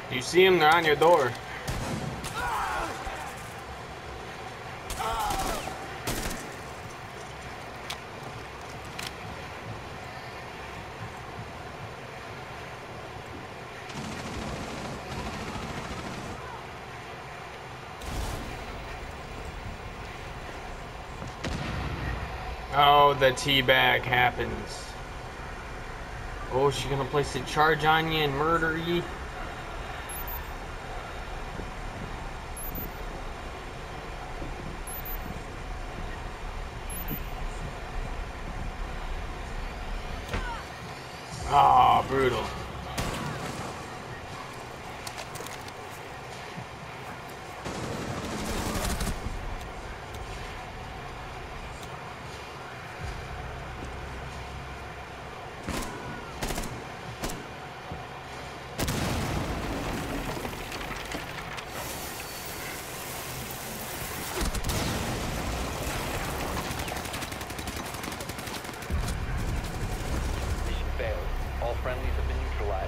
You see them, they're on your door. Oh, the teabag happens. Oh, is she gonna place a charge on you and murder you? Oh, brutal. Mission failed. All friendlies have been neutralized.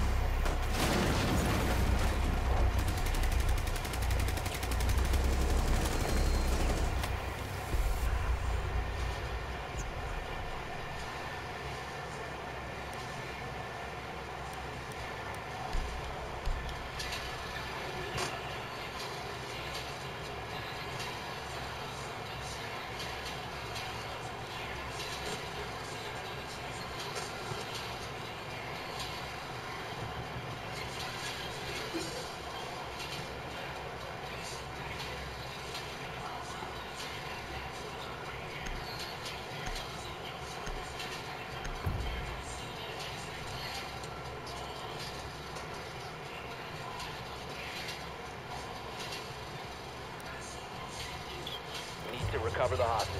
Need to recover the hostage.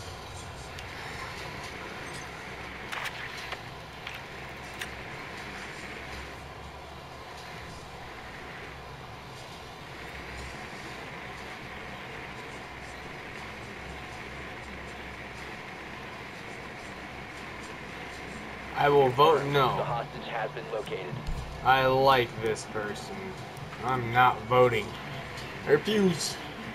I will vote The no. hostage has been located. I like this person. I'm not voting. I refuse.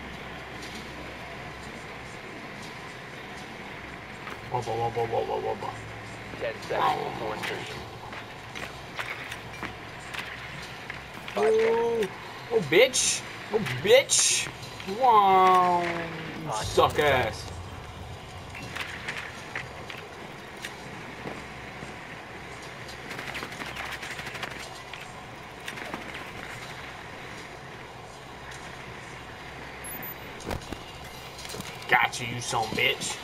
Wubba, wubba, wubba, wubba. 10 seconds before insertion. 5 Oh, seconds. oh, bitch. Oh, bitch. Wow. You suck ass. Gotcha, you son of a bitch.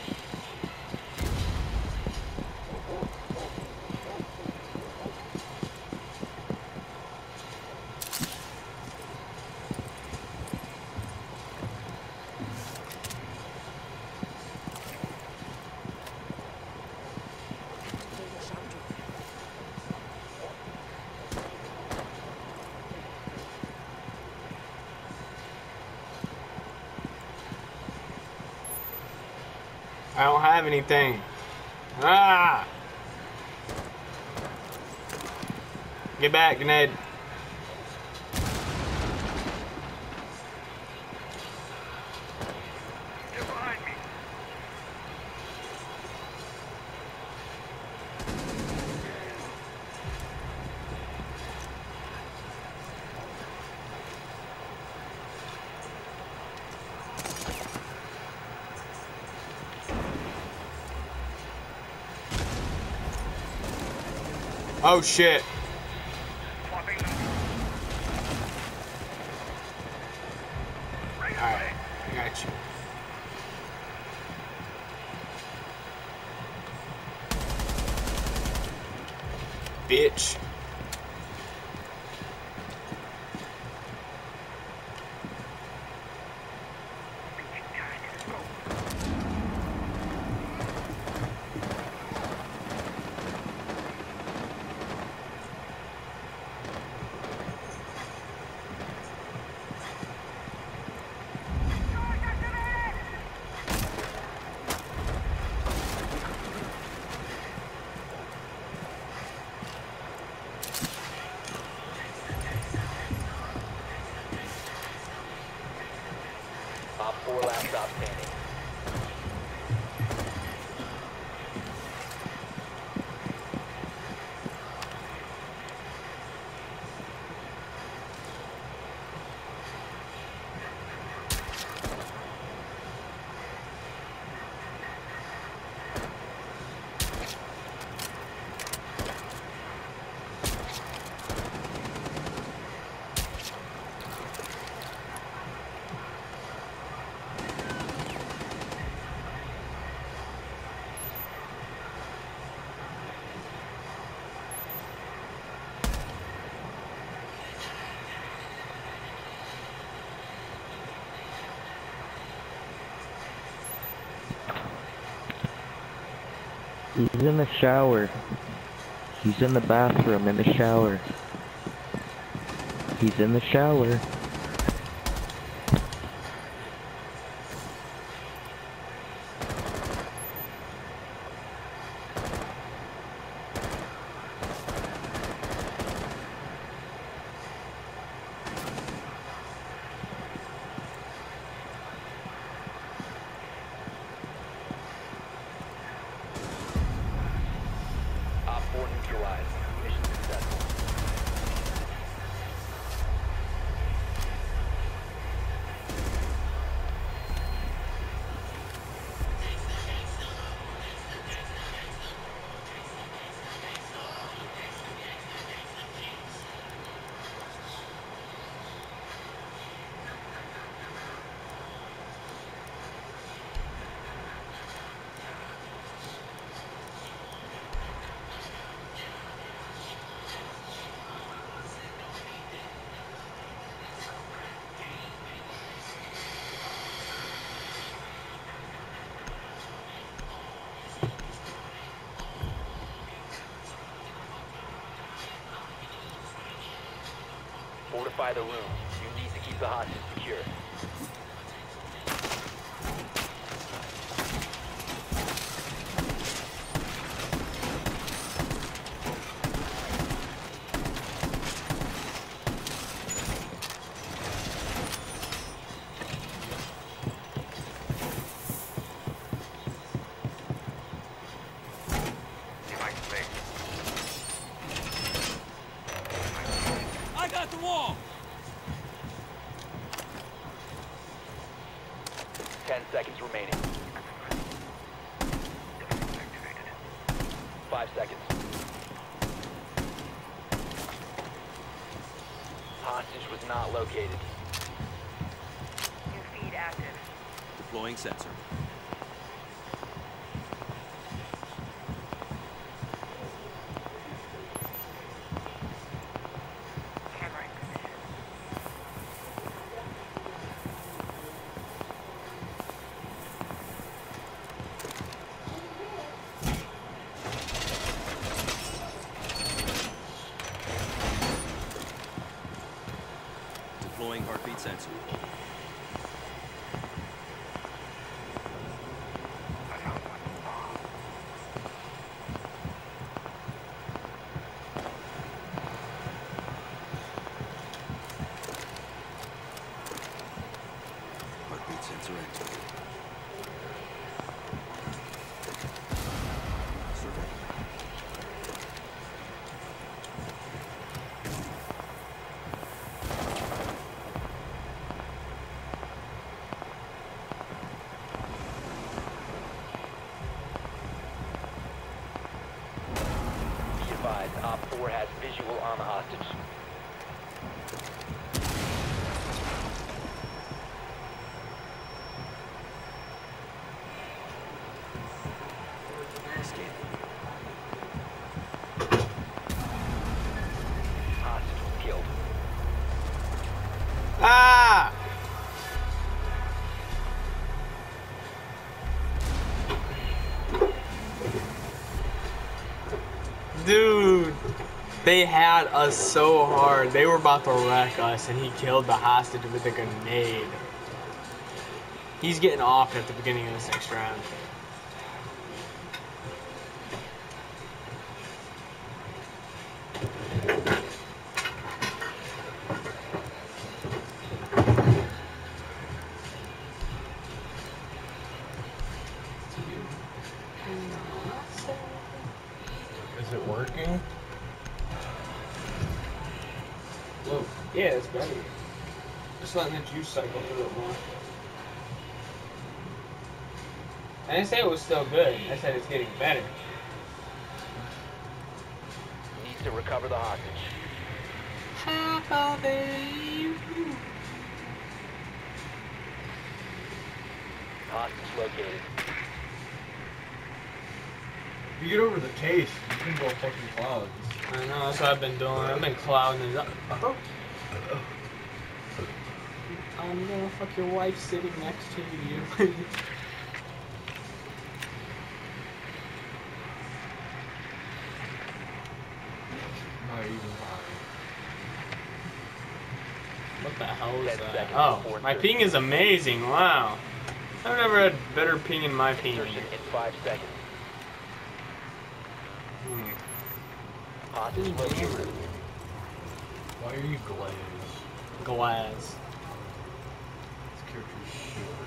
I don't have anything. Ah! Get back, Ned. Oh shit. Alright, I got you. Bitch. stop standing. He's in the shower. He's in the bathroom in the shower. He's in the shower. Op 4 neutralized. Mission successful. Fortify the room. You need to keep the hostage secure. I got the wall! 10 seconds remaining. 5 seconds. Hostage was not located. New feed active. Deploying sensor. Camera in position. Deploying heartbeat sensor. Heartbeat sensor activated. Surveying. Be advised, Op 4 has visual on the hostage. Scanning. Hostage was killed. Ah! Dude, they had us so hard. They were about to wreck us, and he killed the hostage with a grenade. He's getting off at the beginning of this next round. Is it working? Whoa. Yeah, it's better. Just letting the juice cycle through it more. I didn't say it was still good. I said it's getting better. Needs to recover the hostage. How about they? Hostage located. If you get over the taste, you can go fucking clouds. I know, that's what I've been doing. I've been clouding it up. I'm gonna fuck your wife sitting next to you. Not even high. What the hell is 10 that? seconds Oh, before my insertion. ping is amazing. Wow. I've never had better ping in my ping. Insertion in 5 seconds. Hmm. Hostage located. Why are you glazed? Glass. This character's short.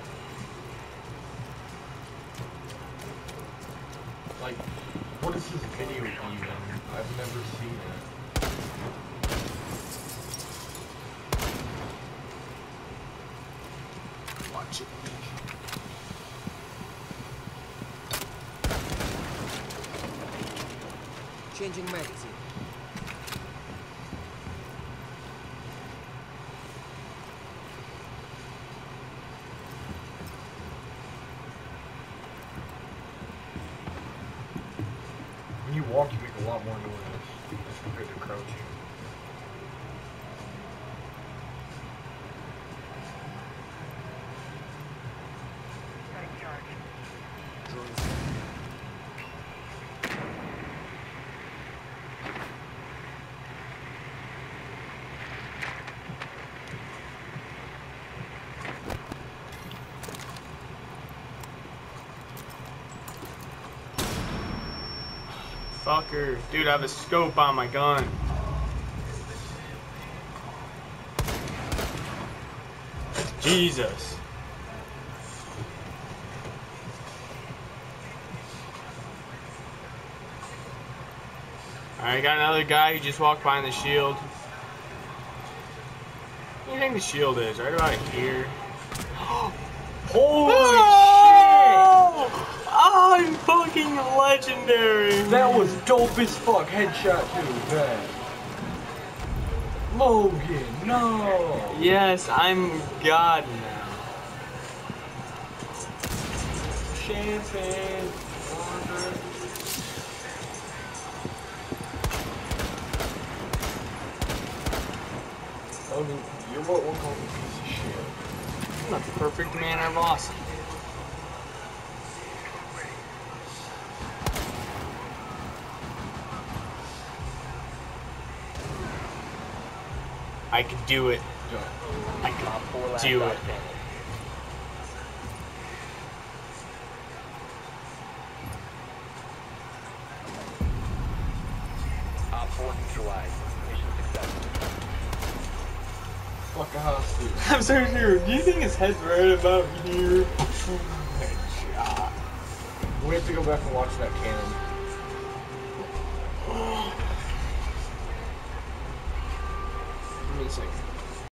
Like, what is his video even? I've never seen it. Watch it. Changing magazine. When you walk, you make a lot more noise as compared to crouching. Setting charge. Drones. Fucker. Dude, I have a scope on my gun. Jesus. Alright, got another guy who just walked behind the shield. What do you think the shield is? Right about here. Holy Oh! I'm fucking legendary. shit! That was dope as fuck. Headshot too. Bad. Logan, no! Yes, I'm God now. Champagne. Logan, you're what we'll call a piece of shit. I'm not the perfect man or boss. I could do it. I Top 4 could last do stop it. standing. Op 4 neutralized. Mission successful. Fuck a hostage. I'm so sure. Do you think his head's right about here? Headshot. We have to go back and watch that cannon. Give me a second.